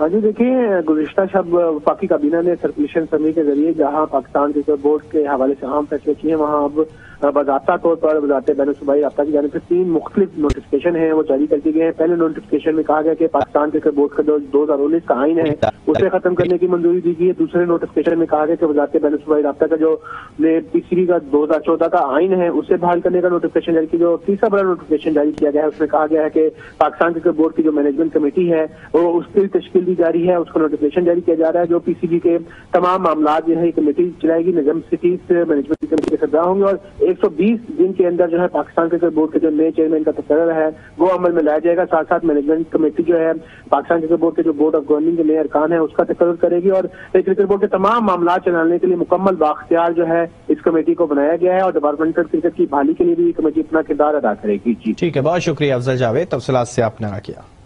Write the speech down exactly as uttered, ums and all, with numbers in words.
ہاں جی دیکھیے، گزشتہ شب وفاقی کابینہ نے سرکولیشن اسمبلی کے ذریعے جہاں پاکستان کرکٹ بورڈ کے حوالے سے اہم فیصلے کیے ہیں، وہاں اب باضابطہ طور پر وزارت بین الصوبائی رابطہ کی جانب سے تین مختلف نوٹیفکیشن ہیں وہ جاری کر دیے گئے ہیں۔ پہلے نوٹیفکیشن میں کہا گیا کہ پاکستان کرکٹ بورڈ کا جو دو ہزار انیس کا آئین ہے اسے ختم کرنے کی منظوری دی گئی ہے۔ دوسرے نوٹیفکیشن میں کہا گیا کہ وزارت بین الصوبائی رابطہ کا جو پی سی بی کا دو ہزار چودہ کا آئین ہے اسے بحال کرنے کا نوٹیفکیشن جاری کیا گیا۔ تیسرا بڑا نوٹیفکیشن جاری کیا گیا ہے، اس میں کہا گیا ہے کہ پاکستان کرکٹ بورڈ کی جو مینجمنٹ کمیٹی ہے وہ اس کی تشکیل دی جا رہی ہے، اس کو نوٹیفکیشن جاری کیا جا رہا ہے۔ جو پی سی بی کے تمام معاملات جو ہے یہ کمیٹی چلائے گی، نظم سٹیز مینجمنٹ کمیٹی کے سربراہ ہوں گے، اور ایک سو بیس دن کے اندر جو ہے پاکستان کرکٹ بورڈ کے جو نئے چیئرمین کا تقرر ہے وہ عمل میں لایا جائے گا۔ ساتھ ساتھ مینجمنٹ کمیٹی جو ہے پاکستان کرکٹ بورڈ کے جو بورڈ آف گورننگ کے نئے ارکان ہیں اس کا تقرر کرے گی، اور کرکٹ بورڈ کے تمام معاملات چلانے کے لیے مکمل بااختیار جو ہے اس کمیٹی کو بنایا گیا ہے، اور ڈپارٹمنٹل کرکٹ کی بحالی کے لیے بھی یہ کمیٹی اپنا کردار ادا کرے گی۔ ٹھیک ہے، بہت شکریہ افضل جاوید، تفصیلات سے آپ نے آگاہ کیا۔